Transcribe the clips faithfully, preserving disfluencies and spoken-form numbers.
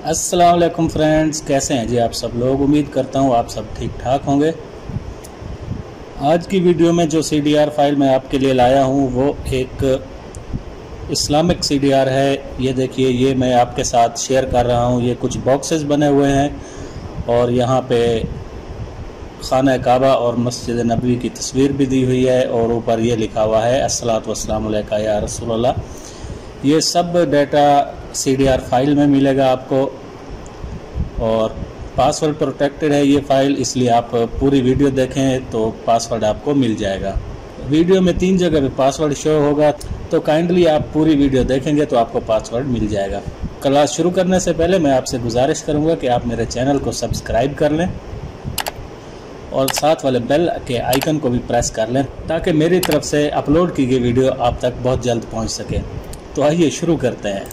अस्सलाम वालेकुम फ्रेंड्स, कैसे हैं जी आप सब लोग। उम्मीद करता हूँ आप सब ठीक ठाक होंगे। आज की वीडियो में जो सी डी आर फाइल मैं आपके लिए लाया हूँ वो एक इस्लामिक सी डी आर है। ये देखिए, ये मैं आपके साथ शेयर कर रहा हूँ। ये कुछ बॉक्सेस बने हुए हैं और यहाँ पे खाना काबा और मस्जिद नबवी की तस्वीर भी दी हुई है और ऊपर ये लिखा हुआ है अस्सलातु वस्सलामु अलैका या रसूलल्लाह। ये सब data C D R file में मिलेगा आपको और पासवर्ड प्रोटेक्टेड है ये फ़ाइल, इसलिए आप पूरी वीडियो देखें तो पासवर्ड आपको मिल जाएगा। वीडियो में तीन जगह पे पासवर्ड शो होगा, तो काइंडली आप पूरी वीडियो देखेंगे तो आपको पासवर्ड मिल जाएगा। क्लास शुरू करने से पहले मैं आपसे गुजारिश करूंगा कि आप मेरे चैनल को सब्सक्राइब कर लें और साथ वाले बेल के आइकन को भी प्रेस कर लें ताकि मेरी तरफ से अपलोड की गई वीडियो आप तक बहुत जल्द पहुँच सके। तो आइए शुरू करते हैं।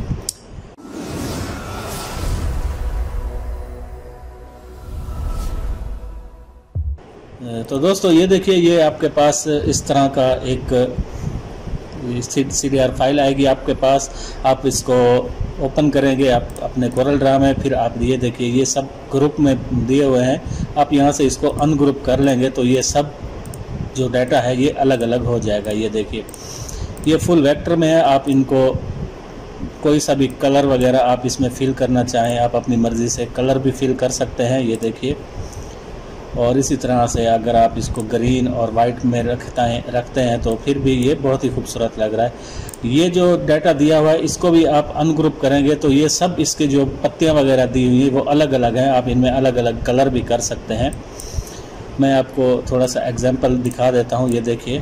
तो दोस्तों ये देखिए, ये आपके पास इस तरह का एक सी डी आर फाइल आएगी आपके पास। आप इसको ओपन करेंगे आप अपने कोरल ड्रा में, फिर आप ये देखिए ये सब ग्रुप में दिए हुए हैं। आप यहाँ से इसको अनग्रुप कर लेंगे तो ये सब जो डाटा है ये अलग अलग हो जाएगा। ये देखिए, ये फुल वेक्टर में है। आप इनको कोई सा भी कलर वगैरह आप इसमें फिल करना चाहें, आप अपनी मर्ज़ी से कलर भी फिल कर सकते हैं। ये देखिए, और इसी तरह से अगर आप इसको ग्रीन और वाइट में रखता है रखते हैं तो फिर भी ये बहुत ही खूबसूरत लग रहा है। ये जो डाटा दिया हुआ है इसको भी आप अनग्रुप करेंगे तो ये सब इसके जो पत्तियां वगैरह दी हुई है वो अलग अलग हैं। आप इनमें अलग अलग कलर भी कर सकते हैं। मैं आपको थोड़ा सा एग्जांपल दिखा देता हूँ। ये देखिए,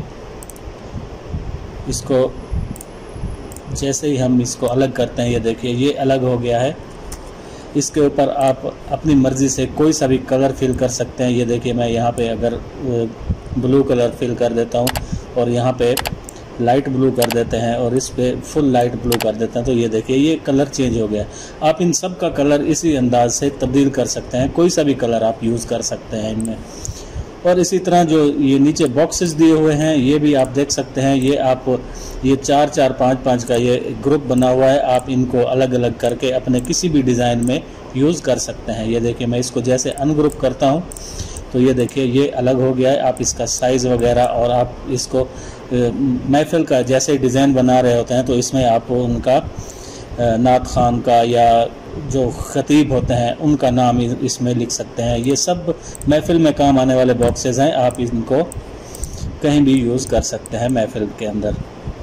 इसको जैसे ही हम इसको अलग करते हैं, ये देखिए ये अलग हो गया है। इसके ऊपर आप अपनी मर्ज़ी से कोई सा भी कलर फिल कर सकते हैं। ये देखिए, मैं यहाँ पे अगर ब्लू कलर फिल कर देता हूँ और यहाँ पे लाइट ब्लू कर देते हैं और इस पे फुल लाइट ब्लू कर देते हैं तो ये देखिए ये कलर चेंज हो गया। आप इन सब का कलर इसी अंदाज से तब्दील कर सकते हैं। कोई सा भी कलर आप यूज़ कर सकते हैं इनमें। और इसी तरह जो ये नीचे बॉक्सेस दिए हुए हैं ये भी आप देख सकते हैं। ये आप ये चार चार पाँच पाँच का ये ग्रुप बना हुआ है। आप इनको अलग अलग करके अपने किसी भी डिज़ाइन में यूज़ कर सकते हैं। ये देखिए, मैं इसको जैसे अनग्रुप करता हूँ तो ये देखिए ये अलग हो गया है। आप इसका साइज़ वगैरह और आप इसको महफिल का जैसे डिज़ाइन बना रहे होते हैं तो इसमें आप उनका नात खान का या जो ख़तीब होते हैं उनका नाम इसमें लिख सकते हैं। ये सब महफिल में काम आने वाले बॉक्सेस हैं। आप इनको कहीं भी यूज़ कर सकते हैं महफिल के अंदर।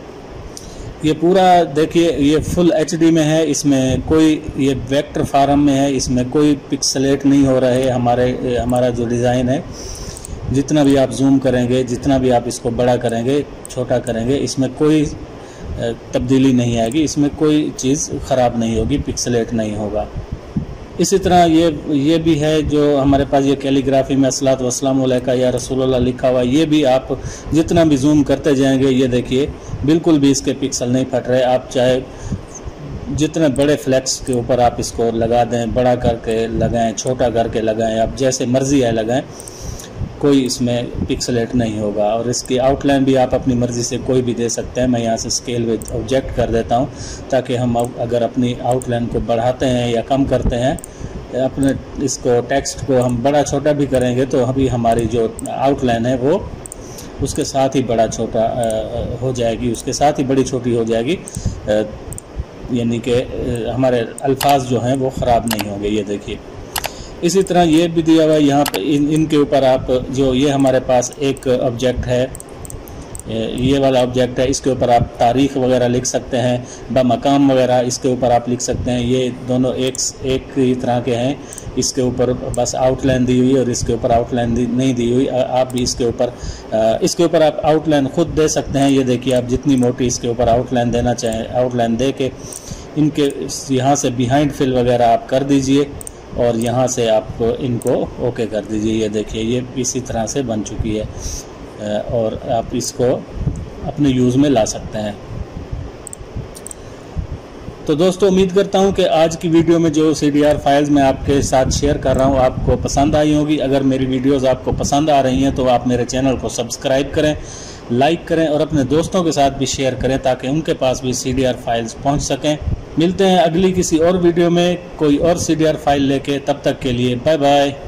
ये पूरा देखिए, ये फुल एच डी में है। इसमें कोई ये वेक्टर फार्म में है, इसमें कोई पिक्सलेट नहीं हो रहा है। हमारे हमारा जो डिज़ाइन है जितना भी आप जूम करेंगे, जितना भी आप इसको बड़ा करेंगे छोटा करेंगे, इसमें कोई तब्दीली नहीं आएगी। इसमें कोई चीज़ ख़राब नहीं होगी, पिक्सलेट नहीं होगा। इसी तरह ये ये भी है जो हमारे पास ये कैलीग्राफी में अस्सलातु वस्सलामु अलैका या रसूलल्लाह लिखा हुआ। ये भी आप जितना भी जूम करते जाएंगे ये देखिए बिल्कुल भी इसके पिक्सल नहीं फट रहे। आप चाहे जितने बड़े फ्लैक्स के ऊपर आप इसको लगा दें, बड़ा करके लगाएं, छोटा करके लगाएं, आप जैसे मर्ज़ी है लगाएं, कोई इसमें पिक्सलेट नहीं होगा। और इसकी आउटलाइन भी आप अपनी मर्ज़ी से कोई भी दे सकते हैं। मैं यहाँ से स्केल विद ऑब्जेक्ट कर देता हूँ ताकि हम अगर अपनी आउटलाइन को बढ़ाते हैं या कम करते हैं, अपने इसको टेक्स्ट को हम बड़ा छोटा भी करेंगे तो अभी हमारी जो आउटलाइन है वो उसके साथ ही बड़ा छोटा हो जाएगी, उसके साथ ही बड़ी छोटी हो जाएगी। यानी कि हमारे अल्फाज जो हैं वो ख़राब नहीं होंगे। ये देखिए, इसी तरह ये भी दिया हुआ है यहाँ पे। इन इनके ऊपर आप जो ये हमारे पास एक ऑब्जेक्ट है, ये वाला ऑब्जेक्ट है, इसके ऊपर आप तारीख़ वगैरह लिख सकते हैं, बमकाम वगैरह इसके ऊपर आप लिख सकते हैं। ये दोनों एक एक ही तरह के हैं। इसके ऊपर बस आउटलाइन दी हुई और इसके ऊपर आउटलाइन नहीं दी हुई। आप भी इसके ऊपर इसके ऊपर आप आउटलाइन खुद दे सकते हैं। ये देखिए, आप जितनी मोटी इसके ऊपर आउटलाइन देना चाहें आउटलाइन दे के इनके यहाँ से बिहाइंड फिल वगैरह आप कर दीजिए और यहाँ से आप इनको ओके कर दीजिए। ये देखिए, ये इसी तरह से बन चुकी है और आप इसको अपने यूज़ में ला सकते हैं। तो दोस्तों, उम्मीद करता हूँ कि आज की वीडियो में जो सी डी आर फाइल्स मैं आपके साथ शेयर कर रहा हूँ आपको पसंद आई होगी। अगर मेरी वीडियोस आपको पसंद आ रही हैं तो आप मेरे चैनल को सब्सक्राइब करें, लाइक करें और अपने दोस्तों के साथ भी शेयर करें ताकि उनके पास भी सी डी आर फाइल्स पहुँच सकें। मिलते हैं अगली किसी और वीडियो में कोई और सी डी आर फाइल लेके, तब तक के लिए बाय बाय।